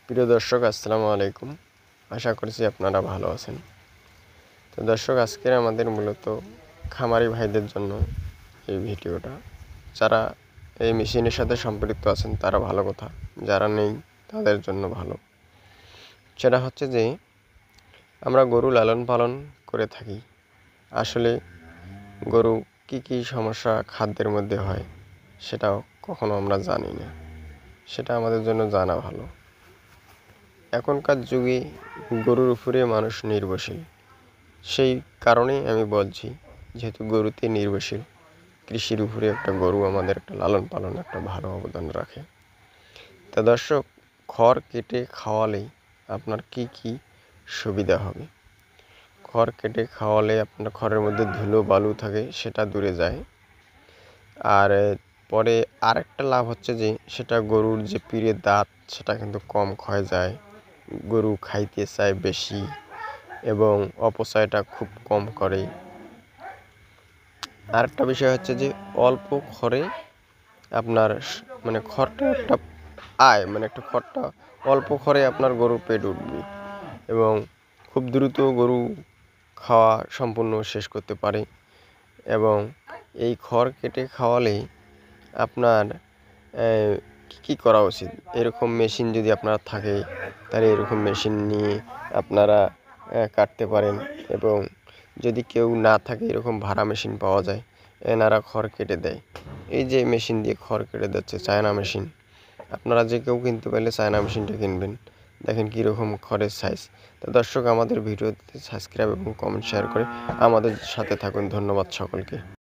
প্রিয় দর্শক, আসসালামু আলাইকুম। আশা করছি আপনারা ভালো আছেন। তো দর্শক, আজকের আমাদের মূলত খামারি ভাইদের জন্য এই ভিডিওটা। যারা এই মেশিনের সাথে সম্পৃক্ত আছেন তারা ভালো কথা, যারা নেই তাদের জন্য ভালো। সেটা হচ্ছে যে আমরা গরু লালন পালন করে থাকি। আসলে গরু কি সমস্যা খাদ্যের মধ্যে হয় সেটাও কখনো আমরা জানি না। সেটা আমাদের জন্য জানা ভালো। এখনকার যুগে গরুর উপরে মানুষ নির্ভরশীল। সেই কারণেই আমি বলছি, যেহেতু গরুতে নির্ভরশীল, কৃষির উপরে একটা গরু আমাদের একটা লালন পালন একটা ভালো অবদান রাখে। তা দর্শক, খড় কেটে খাওয়ালে আপনার কি সুবিধা হবে? খড় কেটে খাওয়ালে আপনার খড়ের মধ্যে ধুলো বালু থাকে, সেটা দূরে যায়। আর পরে আরেকটা লাভ হচ্ছে যে সেটা গরুর যে পিঠের দাঁত সেটা কিন্তু কম ক্ষয় যায়, গরু খাইতে চায় বেশি এবং অপচয়টা খুব কম করে। আরেকটা বিষয় হচ্ছে যে অল্প খড়ে আপনার খড়টা একটা আয়, একটা খড়টা অল্প খড়ে আপনার গরুর পেট উঠবে এবং খুব দ্রুত গরু খাওয়া সম্পূর্ণ শেষ করতে পারে। এবং এই খড় কেটে খাওয়ালে আপনার কী করা উচিত? এরকম মেশিন যদি আপনার থাকে তাহলে এরকম মেশিন নিয়ে আপনারা কাটতে পারেন। এবং যদি কেউ না থাকে, এরকম ভাড়া মেশিন পাওয়া যায়, এনারা খড় কেটে দেয়। এই যে মেশিন দিয়ে খড় কেটে দিচ্ছে, চায়না মেশিন, আপনারা যে কেউ কিনতে পারলে চায়না মেশিনটা কিনবেন। দেখেন কীরকম খড়ের সাইজ। তো দর্শক, আমাদের ভিডিওতে সাবস্ক্রাইব এবং কমেন্ট শেয়ার করে আমাদের সাথে থাকুন। ধন্যবাদ সকলকে।